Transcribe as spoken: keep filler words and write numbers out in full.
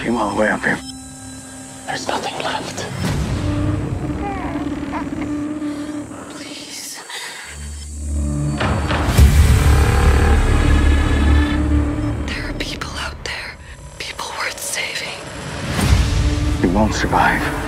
came all the way up here. There's nothing left. Please. There are people out there. People worth saving. You won't survive.